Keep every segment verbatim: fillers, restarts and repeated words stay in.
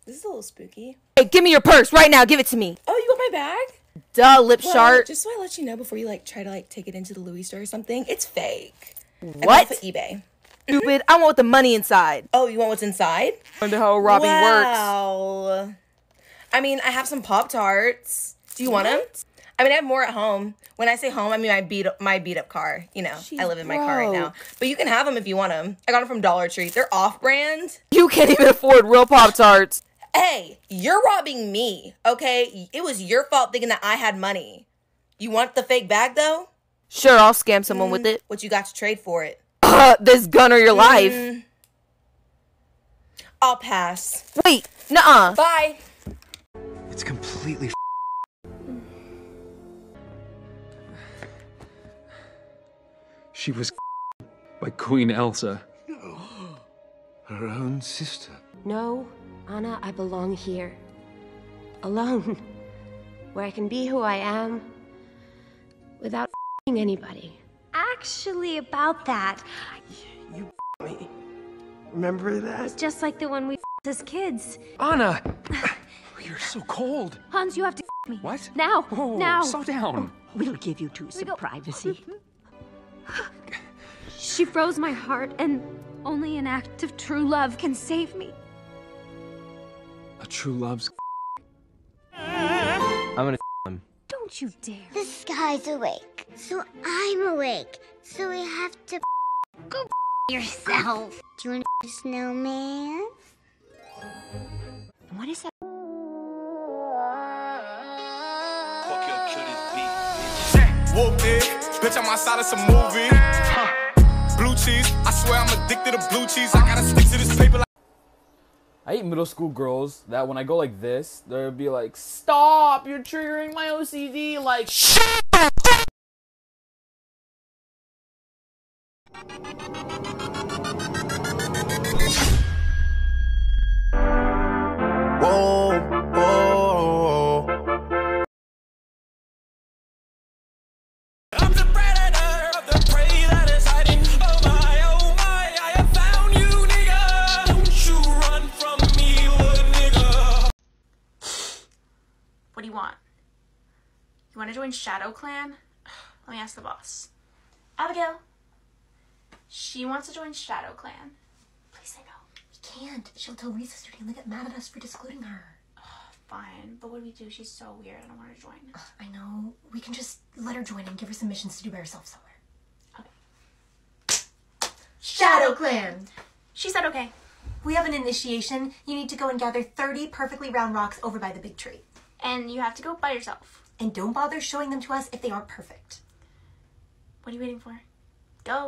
This is a little spooky. Hey, give me your purse right now. Give it to me. Oh, you want my bag? Duh, lip well, shark. Just so I let you know before you like try to like take it into the Louis store or something, it's fake. What? Off of eBay. Stupid. I want the money inside. Oh, you want what's inside? I wonder how robbing wow. works. Wow. I mean, I have some Pop-Tarts. Do you want them? I mean, I have more at home. When I say home, I mean my beat up, my beat up car. You know, She's I live in my broke. car right now. But you can have them if you want them. I got them from Dollar Tree. They're off-brand. You can't even afford real Pop-Tarts. Hey, you're robbing me, okay? It was your fault thinking that I had money. You want the fake bag, though? Sure, I'll scam someone mm, with it. What you got to trade for it? Uh, this gun or your mm, life. I'll pass. Wait, nuh-uh. Bye. It's completely She was by Queen Elsa. No. Her own sister. No, Anna, I belong here. Alone. Where I can be who I am without anybody. Actually, about that. You me. Remember that? It's just like the one we as kids. Anna! You're so cold. Hans, you have to me. What? Now. Oh, now. Slow down. We'll give you two some privacy. She froze my heart, and only an act of true love can save me. A true love's I'm gonna him. Don't you dare. The sky's awake, so I'm awake. So we have to go yourself. Do you want a snowman? What is that? Fuck your cuties, beat. Whoop it, bitch, I'm outside of some movie. Huh. Blue cheese, I swear I'm addicted to blue cheese. I gotta stick to this paper like I hate middle school girls that when I go like this, they'll be like, stop, you're triggering my O C D, like, shut up! Whoa, whoa. I'm the predator of the prey that is hiding. Oh my, oh my, I have found you, nigga. Don't you run from me, little nigga. What do you want? You want to join Shadow Clan? Let me ask the boss. Abigail. She wants to join Shadow Clan. Please say no. We can't. She'll tell Reese's sister and get mad at us for discluding her. Fine, but what do we do? She's so weird. I don't want her to join. Uh, I know. We can just let her join and give her some missions to do by herself somewhere. Okay. Shadow Clan! She said okay. We have an initiation. You need to go and gather thirty perfectly round rocks over by the big tree. And you have to go by yourself. And don't bother showing them to us if they aren't perfect. What are you waiting for? Go.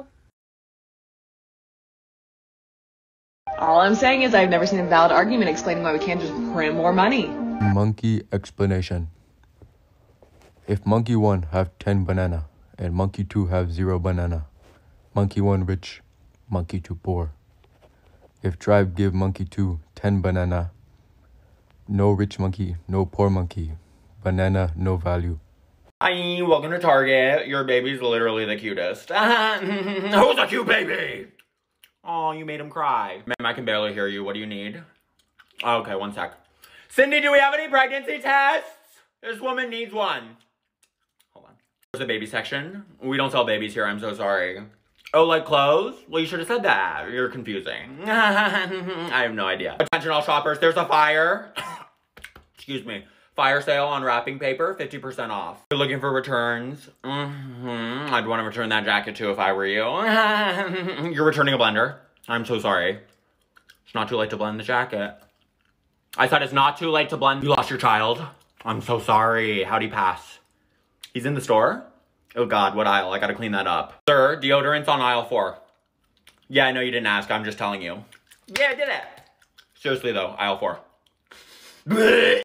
All I'm saying is I've never seen a valid argument explaining why we can't just print more money. Monkey explanation. If monkey one have ten banana and monkey two have zero banana, monkey one rich, monkey two poor. If tribe give monkey two ten banana, no rich monkey, no poor monkey, banana no value. Hi, welcome to Target. Your baby's literally the cutest. Who's a cute baby? Oh, you made him cry. Ma'am, I can barely hear you. What do you need? Okay, one sec. Cindy, do we have any pregnancy tests? This woman needs one. Hold on. There's the baby section. We don't sell babies here. I'm so sorry. Oh, like clothes? Well, you should have said that. You're confusing. I have no idea. Attention all shoppers. There's a fire. Excuse me. Fire sale on wrapping paper, fifty percent off. You're looking for returns? Mm-hmm. I'd want to return that jacket too if I were you. You're returning a blender. I'm so sorry. It's not too late to blend the jacket. I said it's not too late to blend. You lost your child. I'm so sorry. How'd he pass? He's in the store? Oh God, what aisle? I gotta clean that up. Sir, deodorant's on aisle four. Yeah, I know you didn't ask. I'm just telling you. Yeah, I did it. Seriously though, aisle four. Blech.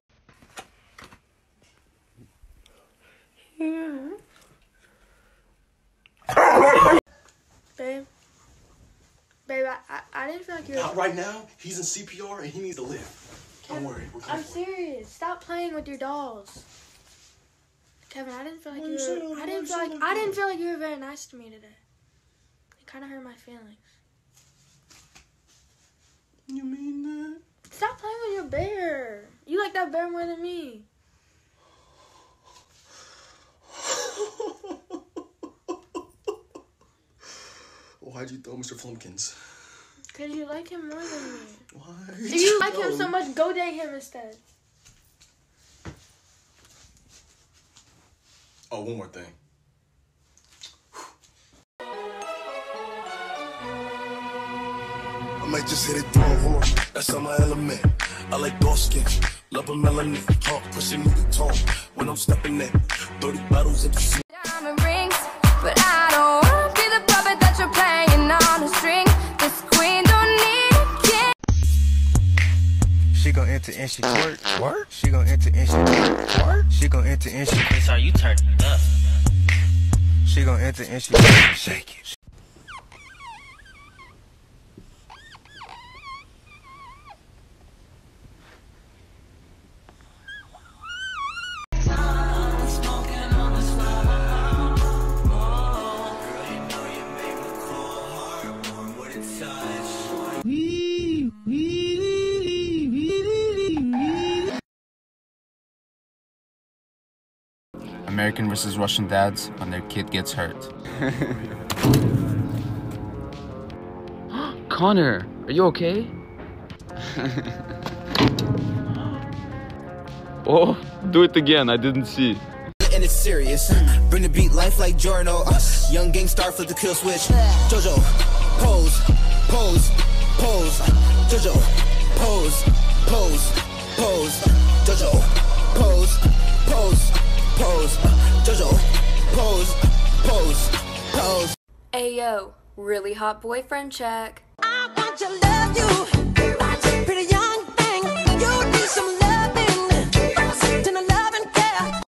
Babe. Babe, I, I, I didn't feel like you were... Not right now. He's in C P R and he needs to live. Don't worry. We're I'm serious. Stop playing with your dolls. Kevin, I didn't feel like you were... I didn't feel like... I didn't feel like you were very nice to me today. It kind of hurt my feelings. You mean that? Stop playing with your bear. that bear more than me. Why'd you throw Mister Flumpkins? Because you like him more than me. Why? If you like him so much, go date him instead. Oh, one more thing. I might just hit it through a horse. That's on my element. I like dark skin, love a melanin. Talk, pushing me to talk. When I'm stepping in, thirty bottles of the Diamond rings, but I don't wanna be the puppet that you're playing on a string. This queen don't need a king. She gon' enter and she twerk, twerk. She gon' enter and she twerk, twerk. She gon' enter and she. Sorry, you turned it up. She gon' enter and she twerk, shake it. American versus Russian dads when their kid gets hurt. Connor, are you okay? Oh, do it again, I didn't see. And it's serious. Bring the beat life like Jorno. Uh, young gang star flip the kill switch. Jojo, pose, pose, pose. Jojo, pose, pose, pose. Jojo, pose, pose, pose. Jojo, pose, pose, pose. Ayo, really hot boyfriend check. I want to love you, pretty young thing. You need some loving, then a loving care.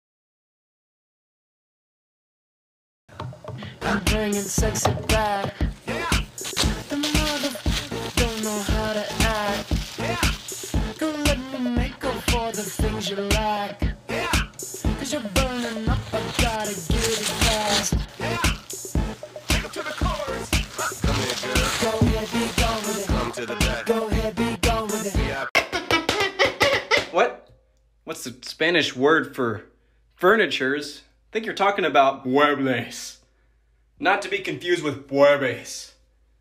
I'm bringing sexy back. The mother don't know how to act. Don't let me make up for the things you lack. Cause you're burning up, I gotta get it fast. Take up to the chorus. Come here, girl. Go ahead, be gone with it. Come to the back. Go ahead, be gone with it. What? What's the Spanish word for furnitures? I think you're talking about muebles. Not to be confused with puebes.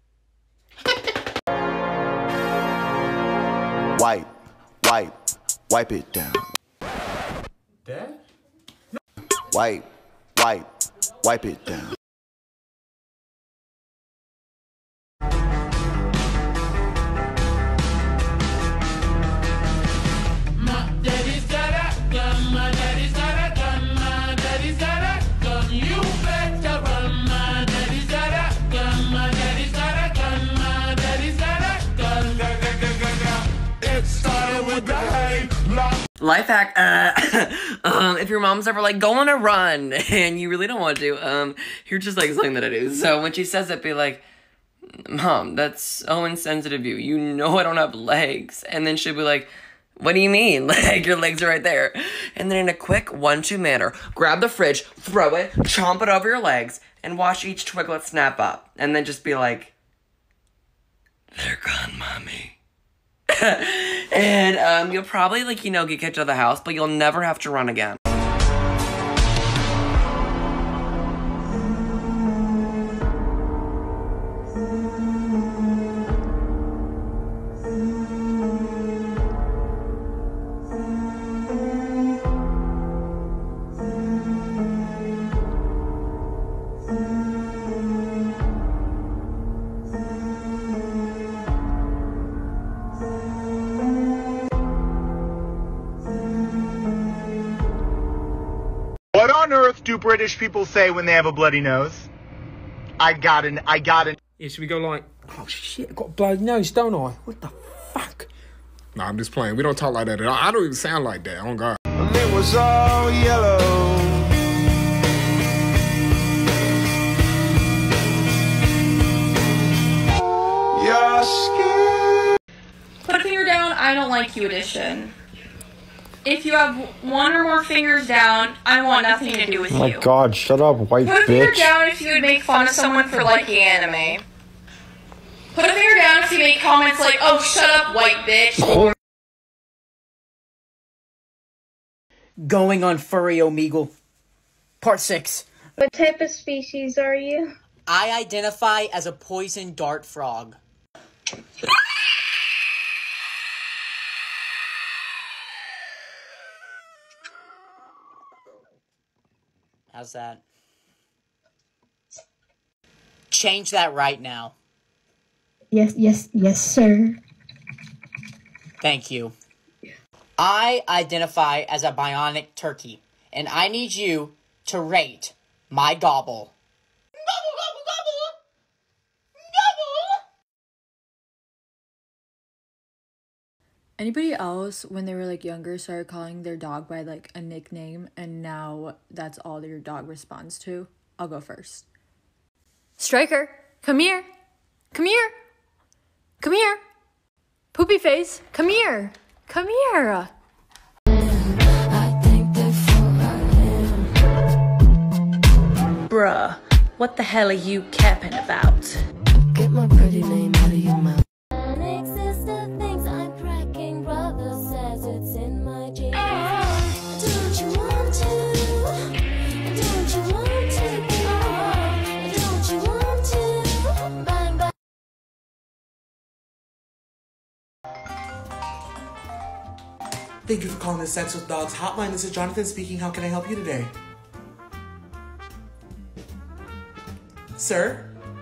Wipe, wipe, wipe it down. Dad? Wipe, wipe, wipe it down. My daddy's got a gun, my daddy's got a gun, my daddy's got a gun. You better run, my daddy's got a gun, my daddy's got a gun, my daddy's got a gun. It started with the hate. Life hack, uh, um, if your mom's ever like, go on a run, and you really don't want to, um, here's just like something that I do. So when she says it, be like, Mom, that's so insensitive of you. You know I don't have legs. And then she'll be like, what do you mean? Like, your legs are right there. And then in a quick one-two manner, grab the fridge, throw it, chomp it over your legs, and watch each twiglet snap up. And then just be like, they're gone, Mommy. And um, you'll probably, like, you know, get kicked out of the house, but you'll never have to run again. What on earth do British people say when they have a bloody nose? I got an, I got an. Yeah, should we go like, oh shit, I got a bloody nose, don't I? What the fuck? Nah, I'm just playing. We don't talk like that at all. I don't even sound like that. Oh, God. And it was all yellow. Your skin. Put a finger down, I don't like you edition. If you have one or more fingers down, I want nothing to do with Oh my you. God, shut up, white Put a finger bitch. down if you would make fun of someone for liking anime. Put a finger down if you make comments like, oh, shut up, white bitch. Going on Furry Omegle. Part six. What type of species are you? I identify as a poison dart frog. How's that? Change that right now. Yes, yes, yes, sir. Thank you. I identify as a bionic turkey, and I need you to rate my gobble. Anybody else, when they were like younger, started calling their dog by like a nickname, and now that's all their dog responds to? I'll go first. Striker, come here. Come here. Come here. Poopy face, come here. Come here. Bruh, what the hell are you capping about? Get my pretty name out of your mouth. Thank you for calling the Sex with Dogs hotline. This is Jonathan speaking. How can I help you today? Sir?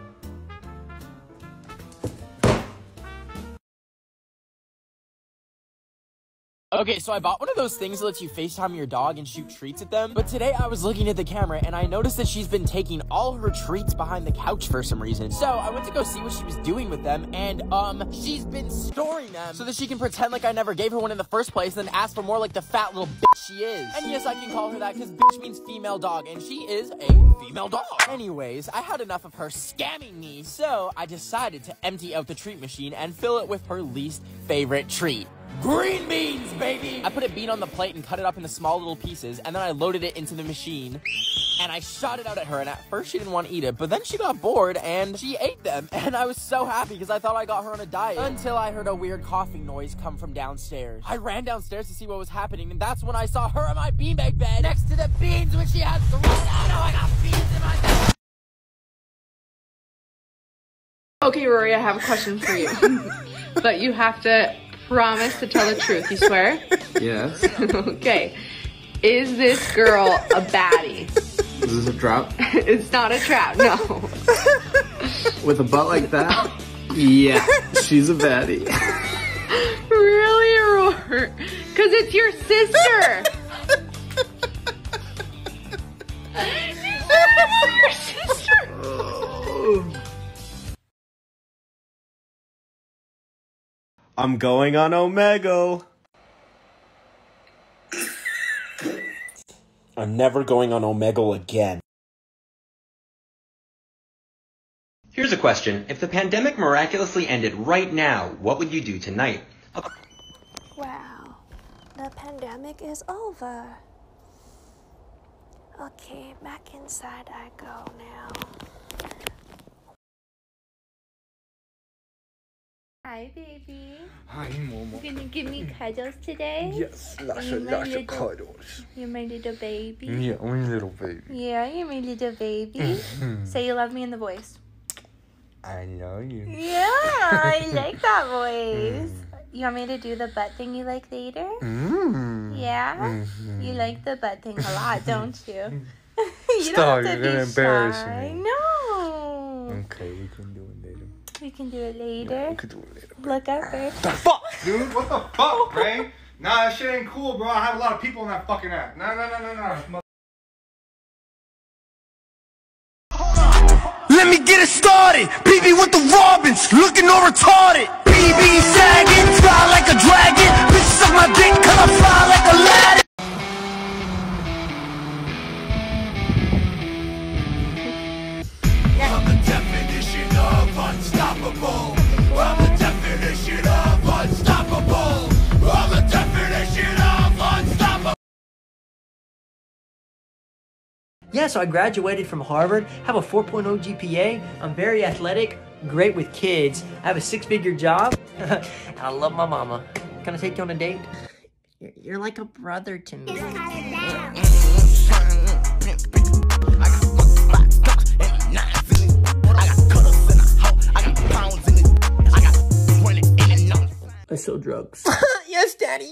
Okay, so I bought one of those things that lets you FaceTime your dog and shoot treats at them. But today I was looking at the camera and I noticed that she's been taking all her treats behind the couch for some reason. So I went to go see what she was doing with them, and um, she's been storing them so that she can pretend like I never gave her one in the first place and then ask for more like the fat little bitch she is. And yes, I can call her that because bitch means female dog, and she is a female dog. Anyways, I had enough of her scamming me, so I decided to empty out the treat machine and fill it with her least favorite treat. Green beans, baby! I put a bean on the plate and cut it up into small little pieces, and then I loaded it into the machine, and I shot it out at her, and at first she didn't want to eat it, but then she got bored, and she ate them, and I was so happy because I thought I got her on a diet, until I heard a weird coughing noise come from downstairs. I ran downstairs to see what was happening, and that's when I saw her on my beanbag bed, next to the beans which she had thrown out. Oh, I got beans in my bed! Okay, Rory, I have a question for you. But you have to promise to tell the truth. You swear? Yes. Okay. Is this girl a baddie? Is this a trap? It's not a trap, no. With a butt like that? Yeah, she's a baddie. Really, Rory? Because it's your sister. You said it was your sister. Oh. I'm going on Omegle. I'm never going on Omegle again. Here's a question. If the pandemic miraculously ended right now, what would you do tonight? Wow, the pandemic is over. Okay, back inside I go now. Hi, baby. Hi, Momo. You gonna give me cuddles today? Yes, lots You're of, my lots of little- cuddles. You're my little baby. Yeah, I'm a little baby. Yeah, you're my little baby. Mhm. Say you love me in the voice. I love you. Yeah, I like that voice. You want me to do the butt thing you like later? Mm. Yeah? Mhm. You like the butt thing a lot, don't you? you Stop, don't have you're to gonna be embarrass shy. me. No. Okay, we can do it later. We can do it later. We can do it later. Look up there. Fuck! Dude, what the fuck, Ray? Nah, that shit ain't cool, bro. I have a lot of people in that fucking app. Nah, nah, nah, nah, nah. Let me get it started. B B with the Robins, looking all retarded. B B sagging, fly like a dragon. Bitch suck my dick, cause I fly like a ladder. I'm the definition of unstoppable. I'm the definition of unstoppable. I'm the definition of unstoppable. Yeah, so I graduated from Harvard, have a four point oh G P A, I'm very athletic, great with kids, I have a six-figure job, and I love my mama. Can I take you on a date? You're, you're like a brother to me. I sell drugs. Yes, Daddy.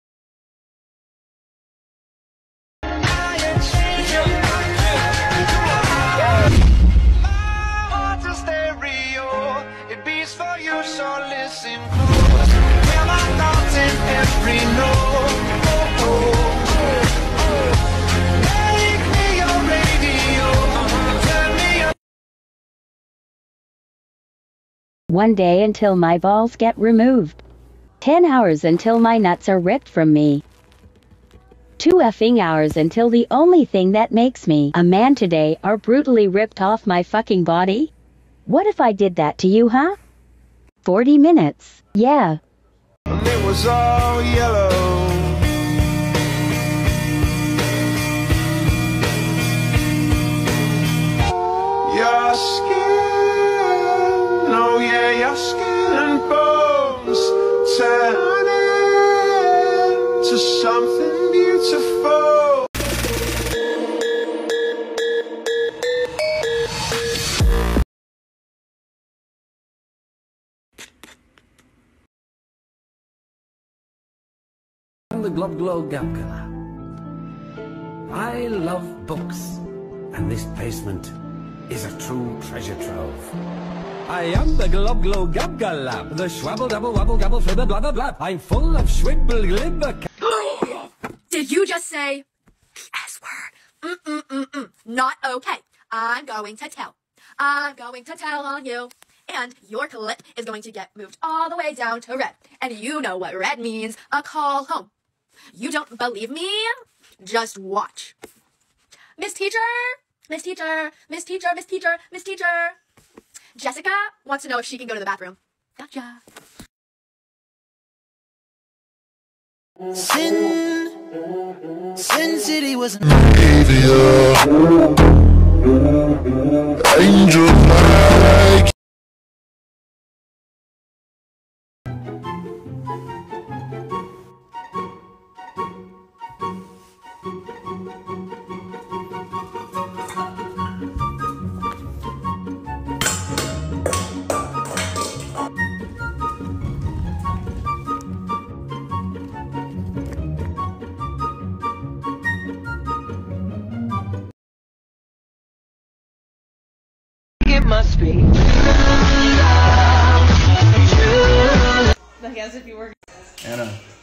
It beats for you, so listen close. Hear my thoughts in every note. Oh, oh, oh. Make me your radio. Turn me on. One day until my balls get removed. Ten hours until my nuts are ripped from me. Two effing hours until the only thing that makes me a man today are brutally ripped off my fucking body. What if I did that to you, huh? Forty minutes. Yeah. And it was all yellow. Your skin, oh yeah, your skin and bones turn into something beautiful. The Glob Glow Gabgala. I love books, and this basement is a true treasure trove. I am the Glob Glow Gabgala, the schwabble double wabble gabble flibber blah blah blah. I'm full of schwibble glibber. Did you just say the S word? Mm-mm-mm-mm. Not okay. I'm going to tell. I'm going to tell on you. And your clip is going to get moved all the way down to red. And you know what red means. A call home. You don't believe me? Just watch. Miss Teacher, Miss Teacher, Miss Teacher, Miss Teacher, Miss Teacher. Jessica wants to know if she can go to the bathroom. Gotcha. Sin, Sin City was an Angel like it must be. Like as if you were. Anna.